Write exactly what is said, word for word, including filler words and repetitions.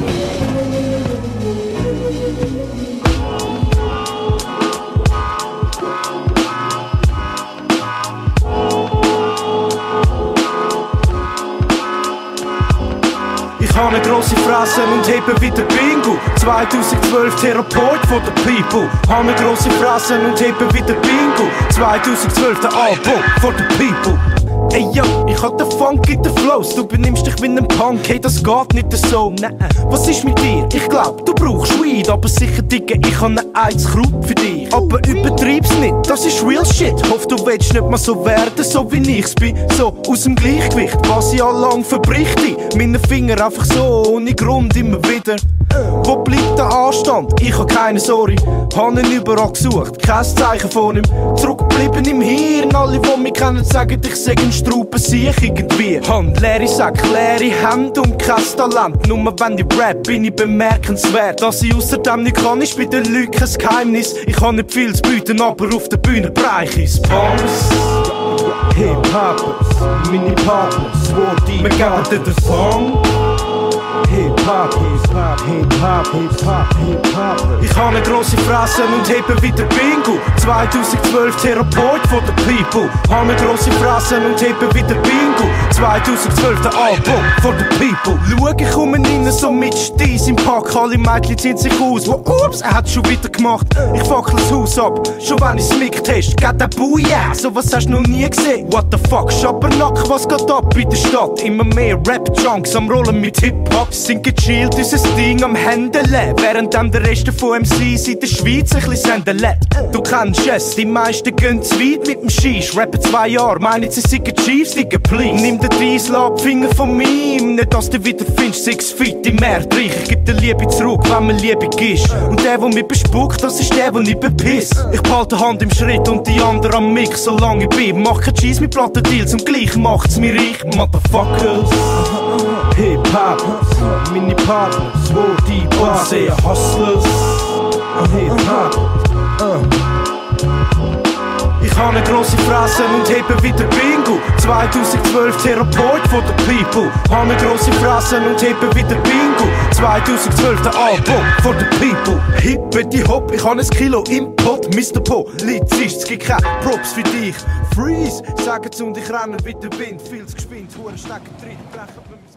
Ich habe eine grosse Fresse und hebe wieder Bingo. zweitausendzwölf Therapeut for the people. Habe eine grosse Fresse und hebe wieder Bingo. zweitausendzwölf der Album for the people. Ey yo, ich hab den Funk in den Flows. Du benimmst dich wie ein Punk, hey das geht nicht so. Nein, was ist mit dir? Ich glaub, du brauchst Weed. Aber sicher, Digga, ich hab ne Eizkrug für dich. Aber übertreib's nicht, das ist real shit. Hoff, du willst nicht mal so werden, so wie ich's bin. So aus dem Gleichgewicht, was ich allang verbrichte. Meine Finger einfach so, ohne Grund immer wieder. Wo bleibt der Anstand? Ich hab keine, sorry. Hab ihn überall gesucht, kein Zeichen von ihm. Zurückgeblieben im Hirn, alle die mich kennen sagen, ich sag ein Straupen, sieh ich irgendwie. Hand, leere Sack, leere Hände und kein Talent. Nur wenn ich rap, bin ich bemerkenswert. Dass ich außerdem nicht kann, ist bei den Leuten kein Geheimnis. Ich habe nicht viel zu bieten, aber auf der Bühne breich ich's. Punks, Hip-Hoppers, Mini-Partners, wo die wir geben dir den Song. Hip-Hop, Hip-Hop, Hip-Hop, Hip-Hop, Hip-Hop. Ich habe eine grosse Fresse und hebe wieder Bingo. zweitausendzwölf Therapeut for the people. Habe eine grosse Fresse und hebe wieder Bingo. zweitausendzwölf der Album for the people. Schau, ich komme rein so mit Stiess im Pack. Alle Mädchen ziehen sich aus. Wo, ups, er hat's schon wieder gemacht. Ich fackel das Haus ab, schon wenn ich's miktest. Geht der Booyah, so was hast du noch nie gesehen. What the fuck, Schabernack, was geht ab in der Stadt? Immer mehr Rap-Junks am Rollen mit Hip-Hop. Sind gechillt, unser Ding am Händeln. Während der Rest von M Cs in der Schweiz ein bisschen senden lässt. Du kennst es, die meisten gehen zu weit mit dem Shish. Rappen zwei Jahre, meinen sie sind Chiefs, Digga, please. Nimm den Dreiss, lass Finger von mir. Nicht, dass du wieder findest, six feet im Erdreich. Ich geb dir Liebe zurück, wenn man Liebe gibt. Und der, der mich bespuckt, das ist der, der nicht bepisst. Ich behalte Hand im Schritt und die anderen am Mix, solange ich bin. Mach kein Cheese mit Plattendeals und gleich macht's mir reich, Motherfuckers. Hip-Hop, Mini-Partners, wo die Bar sehr Hustlers. Hip-Hop, uh. Ich habe eine grosse Fresse und hebe wieder Bingo. zweitausendzwölf Therapeut for the people. Habe eine grosse Fresse und hebe wieder Bingo. zweitausendzwölf der Album for the people. Hippity Hop, ich habe ein Kilo im Pot. Mister Polizist, es gibt keine Props für dich. Freeze, sagen's und ich renne wie der Wind. Viel zu geschwind, Huren stecken drin, brechen.